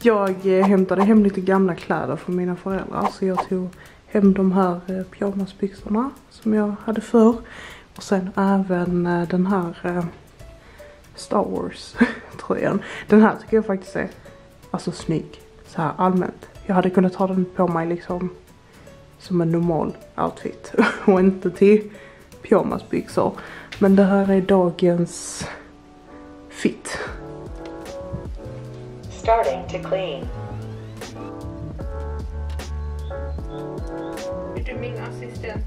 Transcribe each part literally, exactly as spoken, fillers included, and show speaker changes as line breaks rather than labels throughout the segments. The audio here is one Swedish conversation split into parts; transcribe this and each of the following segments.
Jag hämtade hem lite gamla kläder från mina föräldrar. Så jag tog hem de här pyjamasbyxorna som jag hade förr. Och sen även den här Star Wars tröjan. Den här tycker jag faktiskt är alltså snygg. Så här allmänt. Jag hade kunnat ta den på mig liksom som en normal outfit. Och inte till pyjamasbyxor. Men det här är dagens fit.
Starting to clean.
Är du min assistent?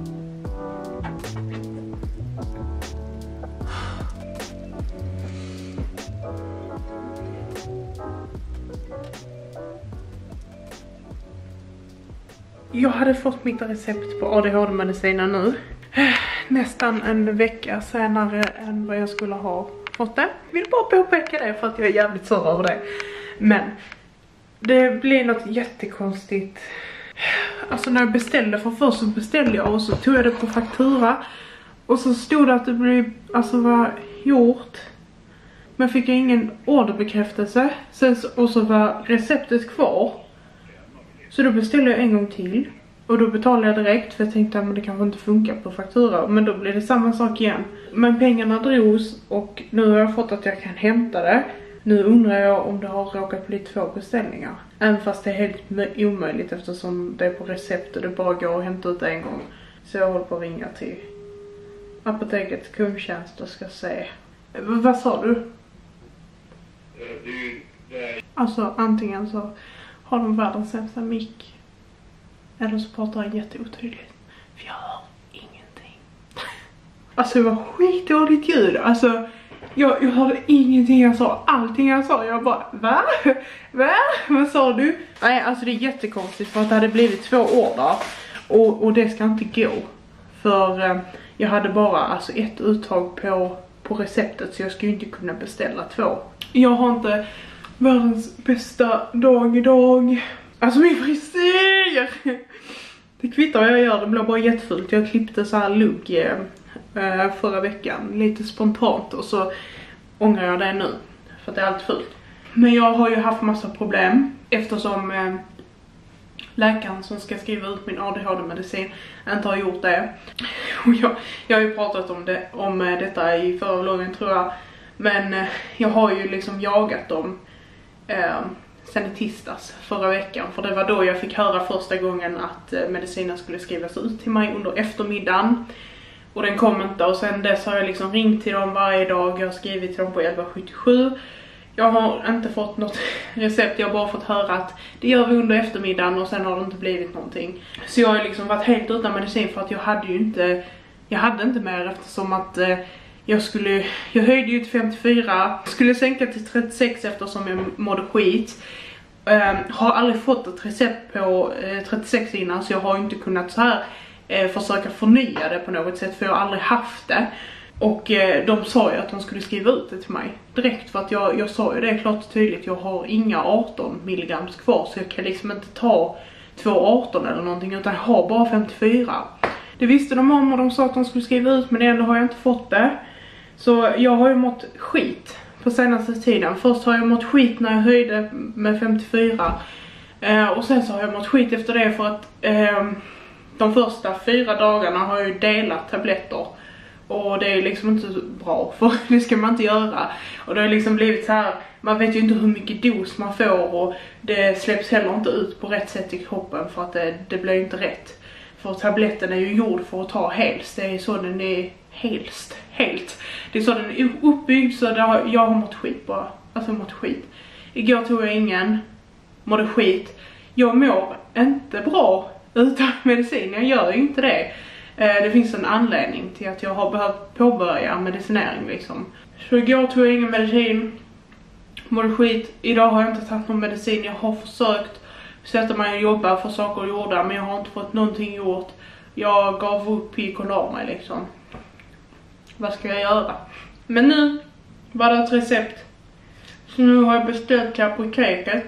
Jag hade fått mitt recept på A D H D-medicinen nu. Nästan en vecka senare än vad jag skulle ha fått det. Jag vill bara påpeka det för att jag är jävligt sur över det. Men det blev något jättekonstigt. Alltså när jag beställde, för först så beställde jag och så tog jag det på faktura. Och så stod det att det blev, alltså var gjort. Men fick jag ingen orderbekräftelse. Sen, och så var receptet kvar. Så då beställde jag en gång till. Och då betalade jag direkt för jag tänkte att det kanske inte funkar på faktura. Men då blev det samma sak igen. Men pengarna drogs och nu har jag fått att jag kan hämta det. Nu undrar jag om det har råkat bli två beställningar. Även fast det är helt omöjligt eftersom det är på recept och det bara går att hämta ut en gång. Så jag håller på att ringa till apotekets kundtjänst och ska se. V- vad sa du? Alltså antingen så har de världens sämsta mick. Eller så pratar han jätteotydligt. För jag hör ingenting. Alltså det var skitdåligt ljud. Alltså jag, jag hörde ingenting jag sa. Allting jag sa. Jag bara, va? Va? Vad sa du? Nej, alltså det är jättekonstigt för att det hade blivit två order. Och, och det ska inte gå. För eh, jag hade bara alltså ett uttag på, på receptet. Så jag skulle inte kunna beställa två. Jag har inte världens bästa dag idag. Alltså min frisyr! Det kvittar vad jag gör, det blir bara jättefult. Jag klippte så här lugg eh, förra veckan, lite spontant. Och så ångrar jag det nu, för att det är allt fult. Men jag har ju haft massa problem. Eftersom eh, läkaren som ska skriva ut min A D H D-medicin inte har gjort det. Och jag, jag har ju pratat om, det, om detta i förra vloggen tror jag. Men eh, jag har ju liksom jagat dem. Eh, sen i tisdags förra veckan. För det var då jag fick höra första gången att eh, medicinen skulle skrivas ut till mig under eftermiddagen. Och den kom inte. Och sen dess har jag liksom ringt till dem varje dag. Jag har skrivit till dem på elva sjuttiosju. Jag har inte fått något recept. Jag har bara fått höra att det gör vi under eftermiddagen. Och sen har det inte blivit någonting. Så jag har liksom varit helt utan medicin. För att jag hade ju inte Jag hade inte mer eftersom att eh, Jag skulle, jag höjde ju till femtiofyra, skulle sänka till trettiosex eftersom jag mådde skit. Um, har aldrig fått ett recept på uh, trettiosex innan, så jag har inte kunnat så här uh, försöka förnya det på något sätt, för jag har aldrig haft det. Och uh, de sa ju att de skulle skriva ut det till mig direkt, för att jag, jag sa ju det klart och tydligt, jag har inga arton milligrams kvar, så jag kan liksom inte ta två arton eller någonting, utan jag har bara femtiofyra. Det visste de om och de sa att de skulle skriva ut, men ändå har jag inte fått det. Så jag har ju mått skit på senaste tiden. Först har jag mått skit när jag höjde med femtiofyra. Eh, och sen så har jag mått skit efter det för att eh, de första fyra dagarna har jag ju delat tabletter. Och det är liksom inte så bra, för det ska man inte göra. Och det har liksom blivit så här, man vet ju inte hur mycket dos man får. Och det släpps heller inte ut på rätt sätt i kroppen, för att det, det blir inte rätt. För tabletten är ju gjord för att ta helst. Det är så den är helst. Helt. Det är så den är uppbyggd, så har, jag har mått skit bara. Alltså mått skit. Igår tog jag ingen. Mådde skit. Jag mår inte bra utan medicin. Jag gör ju inte det. Eh, det finns en anledning till att jag har behövt påbörja medicinering liksom. Så igår tog jag ingen medicin. Mådde skit. Idag har jag inte tagit någon medicin. Jag har försökt sätta mig och jobba för saker gjorda, men jag har inte fått någonting gjort. Jag gav upp, gick och la mig liksom. Vad ska jag göra? Men nu var det ett recept. Så nu har jag beställt till apoteket.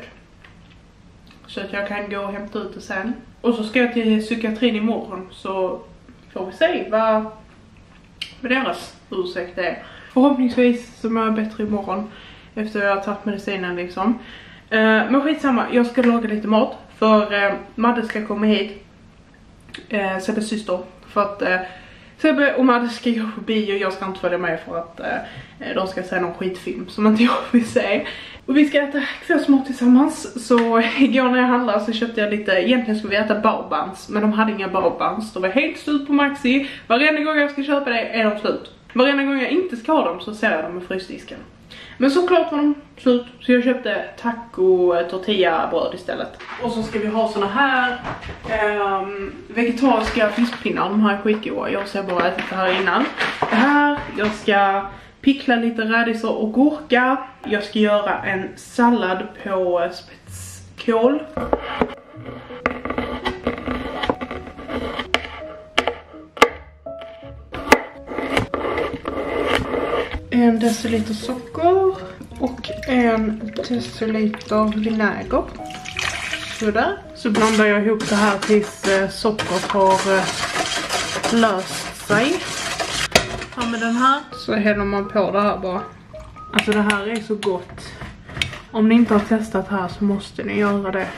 Så att jag kan gå och hämta ut det sen. Och så ska jag till psykiatrin imorgon. Så får vi se vad, vad deras ursäkt är. Förhoppningsvis så mår jag bättre imorgon. Efter jag har tagit medicinen liksom. Uh, men skitsamma, jag ska laga lite mat. För uh, Madde ska komma hit. Uh, Sebbes syster. För att uh, Sebbe och Madde ska gå på bio och jag ska inte följa med för att uh, de ska se någon skitfilm som inte jag vill se. Och vi ska äta kvällsmat tillsammans. Så igår när jag handlade så köpte jag lite, egentligen skulle vi äta baobans, men de hade inga baobans. De var helt slut på Maxi. Varenda gång jag ska köpa det är de slut. Varenda gång jag inte ska ha dem så ser jag dem i frysdisken. Men såklart var de slut, så jag köpte taco tortilla bröd istället. Och så ska vi ha såna här um, vegetariska fiskpinnar. De här är skitgoda, jag ser bara ätit det här innan. Det här, jag ska pickla lite rädisor och gurka. Jag ska göra en sallad på spetskål. En deciliter socker och en deciliter vinäger. Sådär. Så blandar jag ihop det här tills eh, sockret har eh, löst sig. Ja, med den här så häller man på det här bara. Alltså det här är så gott. Om ni inte har testat här så måste ni göra det.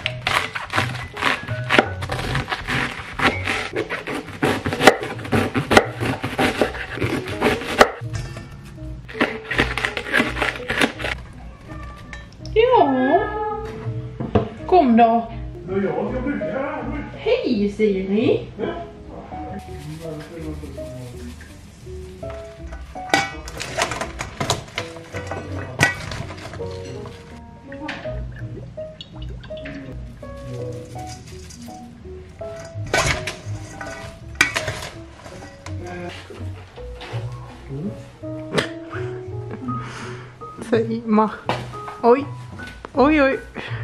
Ja. Kom då. Hej Siri. Sima. Oj. Oj, oj.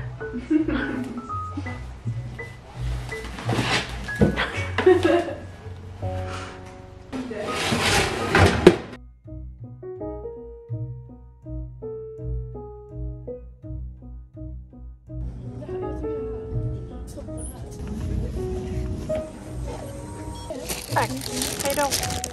Tack. Hej då.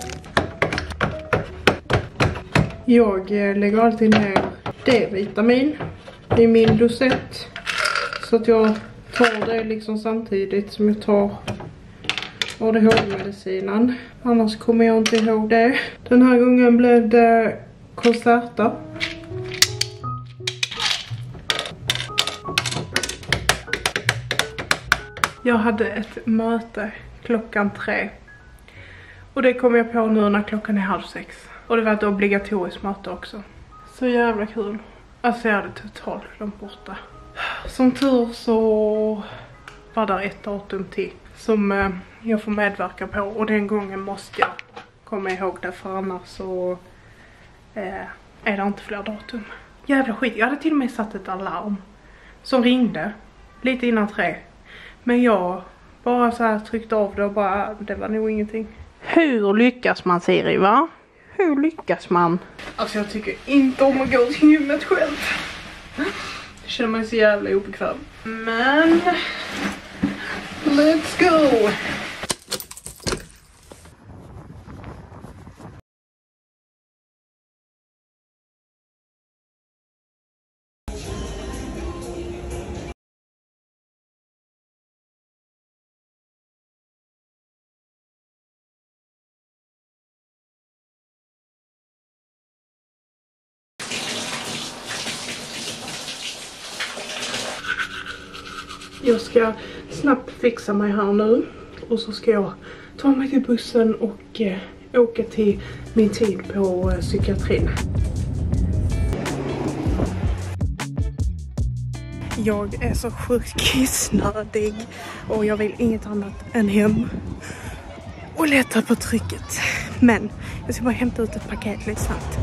Jag lägger alltid ner D-vitamin i min dosett. Så att jag tar det liksom samtidigt som jag tar A D H D-medicinen. Annars kommer jag inte ihåg det. Den här gången blev det Concerta. Jag hade ett möte klockan tre. Och det kom jag på nu när klockan är halv sex. Och det var ett obligatoriskt möte också. Så jävla kul. Alltså jag hade totalt glömt borta. Som tur så var där ett datum till som eh, jag får medverka på. Och den gången måste jag komma ihåg det, för annars så eh, är det inte fler datum. Jävla skit, jag hade till och med satt ett alarm som ringde lite innan tre. Men jag bara så här tryckte av det och bara, det var nog ingenting. Hur lyckas man, Siri, va? Hur lyckas man? Alltså jag tycker inte om att gå till gymmet själv. Det känner man så jävla obekväm. Men let's go! Jag ska snabbt fixa mig här nu. Och så ska jag ta mig till bussen och eh, åka till min tid på eh, psykiatrin. Jag är så sjukt kissnödig. Och jag vill inget annat än hem. Och leta på trycket. Men jag ska bara hämta ut ett paket lite snabbt.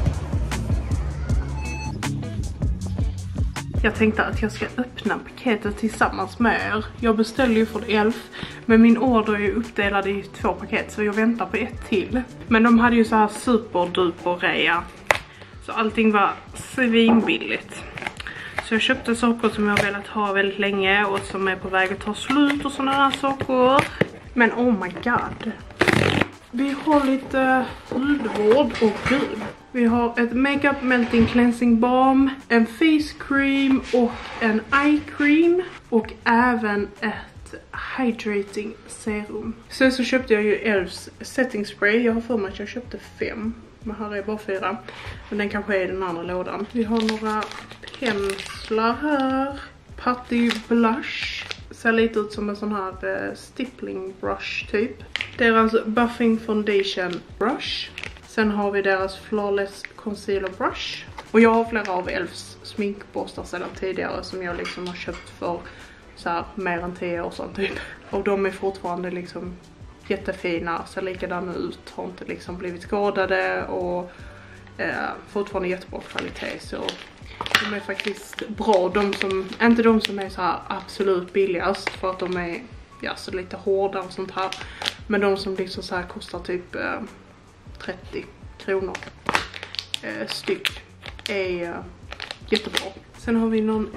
Jag tänkte att jag ska öppna paketet tillsammans med er. Jag beställde ju från Elf, men min order är uppdelad i två paket så jag väntar på ett till. Men de hade ju så här superduper rea. Så allting var svinbilligt. Så jag köpte saker som jag har velat ha väldigt länge och som är på väg att ta slut och sådana här saker. Men oh my god. Vi har lite hudvård och gud. Vi har ett makeup melting cleansing balm, en face cream och en eye cream och även ett hydrating serum. Sen så köpte jag ju Elfs setting spray. Jag har för mig att jag köpte fem. Men här är bara fyra. Men den kanske är i den andra lådan. Vi har några penslar här. Putty blush. Ser lite ut som en sån här uh, stippling brush typ. Deras buffing foundation brush. Sen har vi deras flawless concealer brush. Och jag har flera av Elfs sminkborstar sedan tidigare som jag liksom har köpt för så här mer än tio år sedan typ. Och de är fortfarande liksom jättefina, ser likadana ut, har inte liksom blivit skadade och eh, fortfarande jättebra kvalitet. Så de är faktiskt bra, de som, inte de som är så här absolut billigast för att de är ja, så lite hårda och sånt här. Men de som liksom så här kostar typ eh, trettio kronor eh, styck är eh, jättebra. Sen har vi någon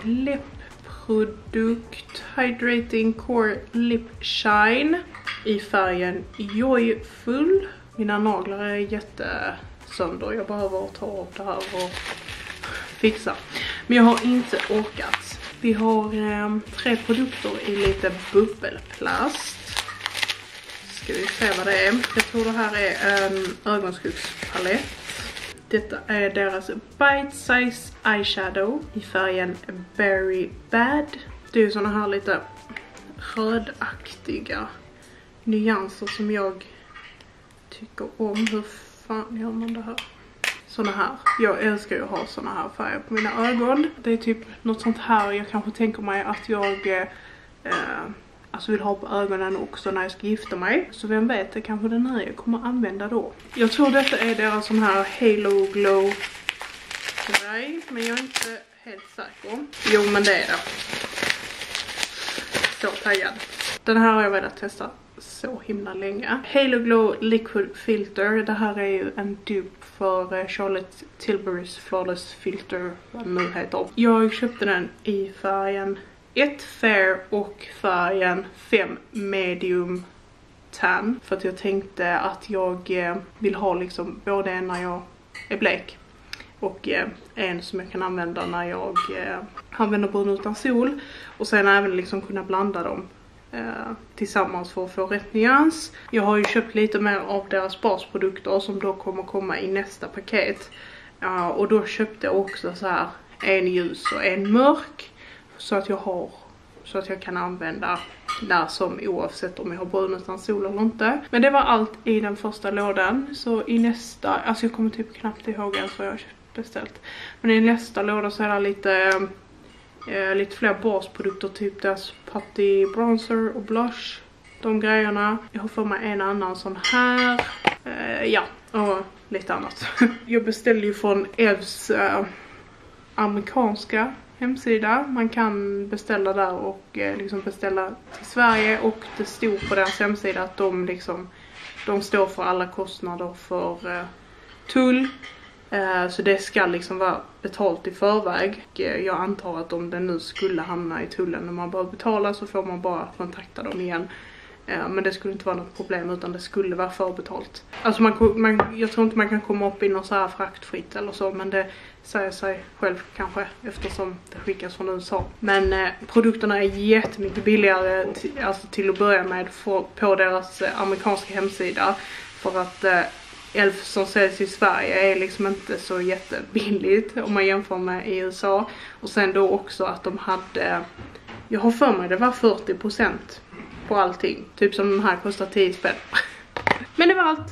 läppprodukt, Hydrating Core Lip Shine i färgen Joyful. Mina naglar är jättesönder, jag behöver ta av det här och fixa. Men jag har inte orkat. Vi har eh, tre produkter i lite bubbelplast. Ska vi se vad det är. Jag tror det här är en ögonskuggspalett. Detta är deras Bite Size Eyeshadow i färgen Berry Bad. Det är ju såna här lite rödaktiga nyanser som jag tycker om. Hur fan gör man det här? Såna här. Jag älskar ju att ha såna här färger på mina ögon. Det är typ något sånt här jag kanske tänker mig att jag eh, alltså vill ha på ögonen också när jag ska gifta mig. Så vem vet, det kanske den här jag kommer använda då. Jag tror detta är deras sån här Halo Glow grej, men jag är inte helt säker. Jo, men det är det. Så taggad. Den här har jag velat testa så himla länge. Halo Glow Liquid Filter. Det här är ju en dupe för Charlotte Tilbury's Flawless Filter, vad den nu heter. Jag köpte den i färgen ett fair och färgen fem medium tan. För att jag tänkte att jag vill ha liksom både en när jag är blek och en som jag kan använda när jag använder brun utan sol. Och sen även liksom kunna blanda dem eh, tillsammans för att få rätt nyans. Jag har ju köpt lite mer av deras basprodukter som då kommer komma i nästa paket. Uh, och då köpte jag också så här en ljus och en mörk. Så att jag har, så att jag kan använda där som oavsett om jag har brun utan sol eller inte. Men det var allt i den första lådan. Så i nästa, alltså jag kommer typ knappt ihåg ens vad jag har beställt. Men i nästa låda så är det lite, eh, lite fler basprodukter. Typ deras Putty Bronzer och Blush. De grejerna. Jag har för mig en annan sån här. Eh, ja, och lite annat. Jag beställde ju från Elfs eh, amerikanska hemsida. Man kan beställa där och eh, liksom beställa till Sverige. Och det stod på deras hemsida att de liksom, de står för alla kostnader för eh, tull. Eh, så det ska liksom vara betalt i förväg. Och, eh, jag antar att om den nu skulle hamna i tullen när man bara betalar så får man bara kontakta dem igen. Eh, men det skulle inte vara något problem utan det skulle vara förbetalt. Alltså man, man, jag tror inte man kan komma upp i någon så här fraktfritt eller så, men det säger sig själv kanske eftersom det skickas från U S A. Men eh, produkterna är jättemycket billigare alltså till att börja med för, på deras eh, amerikanska hemsida. För att eh, Elf som säljs i Sverige är liksom inte så jättebilligt om man jämför med i U S A. Och sen då också att de hade, jag har för mig det var fyrtio procent på allting. Typ som den här kostar tio spänn. Men det var allt.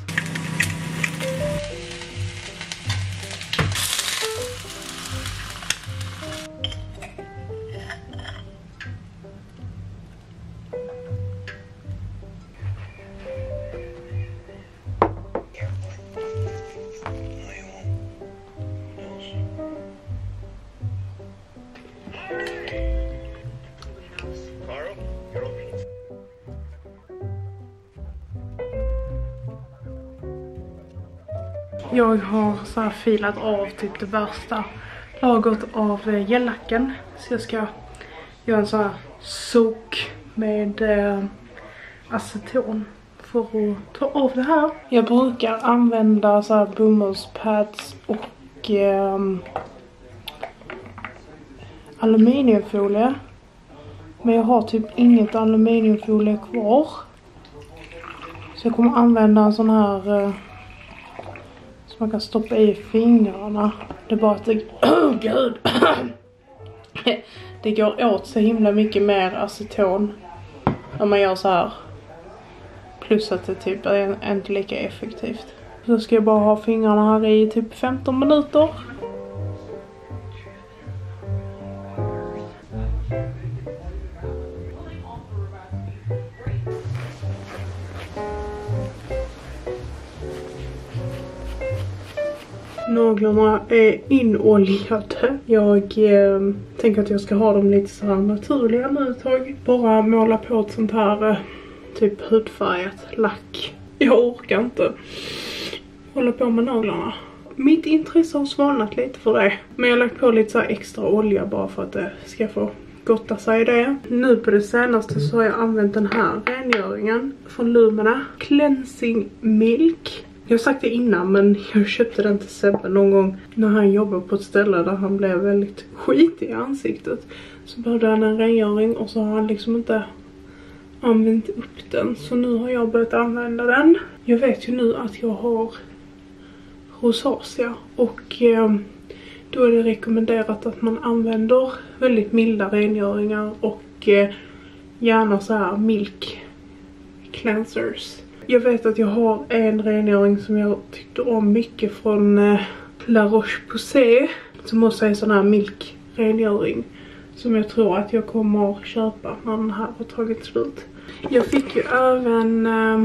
Jag har så här filat av typ det värsta lagret av gellacken. Så jag ska göra en sån här sok med eh, aceton för att ta av det här. Jag brukar använda så här bomullspads och eh, aluminiumfolie. Men jag har typ inget aluminiumfolie kvar. Så jag kommer använda en sån här eh, som man kan stoppa i fingrarna. Det är bara att det, oh, gud. Det går åt så himla mycket mer aceton när man gör så här. Plus att det typ är inte lika effektivt. Så ska jag bara ha fingrarna här i typ femton minuter. Naglarna är inoljade. Jag eh, tänker att jag ska ha dem lite så här naturliga nu ett tag. Bara måla på ett sånt här eh, typ hudfärgat lack. Jag orkar inte hålla på med naglarna. Mitt intresse har svalnat lite för det. Men jag har lagt på lite så här extra olja bara för att det ska få gotta sig i det. Nu på det senaste så har jag använt den här rengöringen från Lumina. Cleansing Milk. Jag har sagt det innan, men jag köpte den till Sebbe någon gång när han jobbade på ett ställe där han blev väldigt skitig i ansiktet. Så behövde han en rengöring och så har han liksom inte använt upp den. Så nu har jag börjat använda den. Jag vet ju nu att jag har rosacea och eh, då är det rekommenderat att man använder väldigt milda rengöringar och eh, gärna så här milk cleansers. Jag vet att jag har en rengöring som jag tyckte om mycket från eh, La Roche-Posay. Som också är en sån här milk-rengöring. Som jag tror att jag kommer att köpa när den här har tagit slut. Jag fick ju även eh,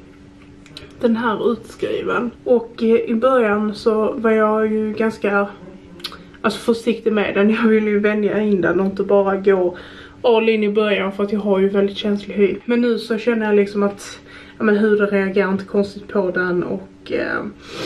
den här utskriven. Och eh, i början så var jag ju ganska alltså, försiktig med den. Jag ville ju vänja in den och inte bara gå all in i början. För att jag har ju väldigt känslig hy. Men nu så känner jag liksom att ja, men huden reagerar inte konstigt på den och eh,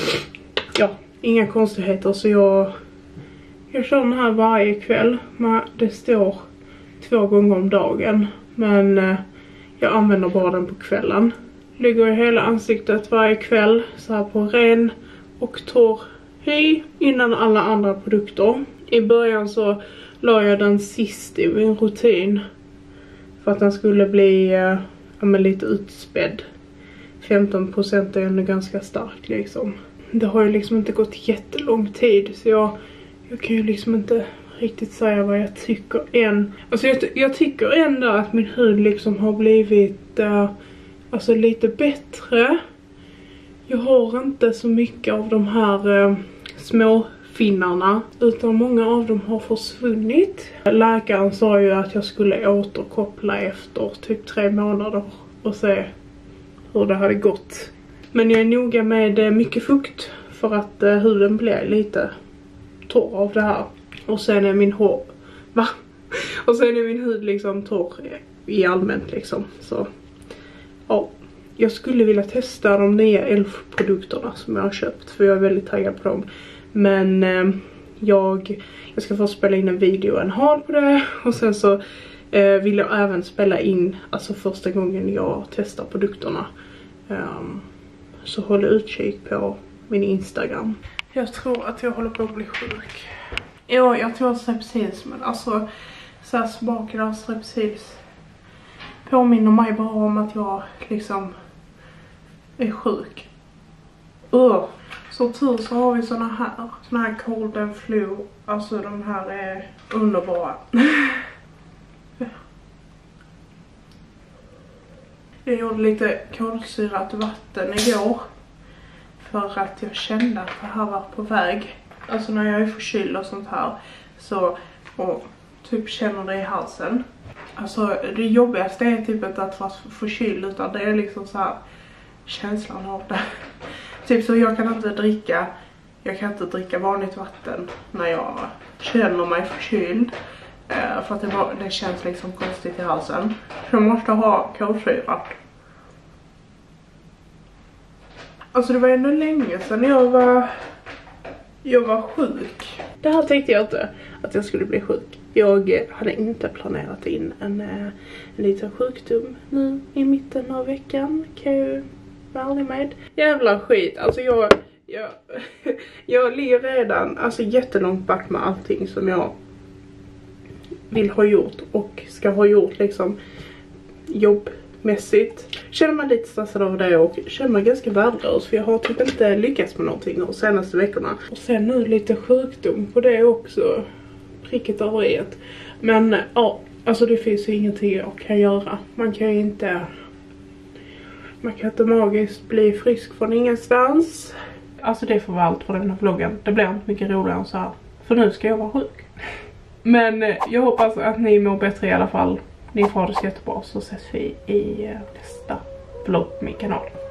ja, inga konstigheter. Så jag, jag kör den här varje kväll. Men det står två gånger om dagen. Men eh, jag använder bara den på kvällen. Lägger i hela ansiktet varje kväll så här på ren och torr hy innan alla andra produkter. I början så la jag den sist i min rutin för att den skulle bli eh, ja, men lite utspädd. femton procent är ändå ganska starkt liksom. Det har ju liksom inte gått jättelång tid så jag, jag kan ju liksom inte riktigt säga vad jag tycker än. Alltså jag, jag tycker ändå att min hud liksom har blivit uh, alltså lite bättre. Jag har inte så mycket av de här uh, små finnarna utan många av dem har försvunnit. Läkaren sa ju att jag skulle återkoppla efter typ tre månader och se hur det hade gått. Men jag är noga med mycket fukt för att uh, huden blir lite torr av det här. Och sen är min hår va? Och sen är min hud liksom torr i allmänt liksom. Så ja, jag skulle vilja testa de nya E L F-produkterna som jag har köpt för jag är väldigt taggad på dem. Men eh, jag jag ska få spela in en video en haul på det och sen så eh, vill jag även spela in alltså första gången jag testar produkterna. Um, så håll utkik på min Instagram. Jag tror att jag håller på att bli sjuk. Ja, jag tror strepsils, men alltså så här smaken av strepsils påminner mig bara om att jag liksom är sjuk. Uh. Så tur så har vi såna här, såna här cold and flu. Alltså de här är underbara. Jag gjorde lite kolsyrat vatten igår. För att jag kände att det här var på väg. Alltså när jag är förkyld och sånt här. Så, och typ känner det i halsen. Alltså det jobbigaste är typ inte att vara förkyld. Utan det är liksom så här känslan av det. Typ så jag kan inte dricka. Jag kan inte dricka vanligt vatten när jag känner mig förkyld. Uh, för att det, var, det känns liksom konstigt i halsen. Så jag måste ha kolsyra. Alltså det var ändå länge sedan jag var Jag var sjuk. Det här tänkte jag inte att jag skulle bli sjuk. Jag hade inte planerat in en, en liten sjukdom nu i mitten av veckan. Kan jag ju vara ärlig med. Jävla skit. Alltså jag, jag, jag ligger redan alltså jättelångt back med allting som jag vill ha gjort och ska ha gjort liksom jobbmässigt. Känner mig lite stressad av det och känner mig ganska värdelös för jag har typ inte lyckats med någonting de senaste veckorna. Och sen nu lite sjukdom på det också. Pricket över ett. Men ja, alltså det finns ju ingenting jag kan göra. Man kan ju inte man kan inte magiskt bli frisk från ingenstans. Alltså det får vara allt för den här vloggen. Det blir inte mycket roligare än så här. För nu ska jag vara sjuk. Men jag hoppas att ni mår bättre i alla fall. Ni får ha det så jättebra, så ses vi i nästa vlogg på min kanal.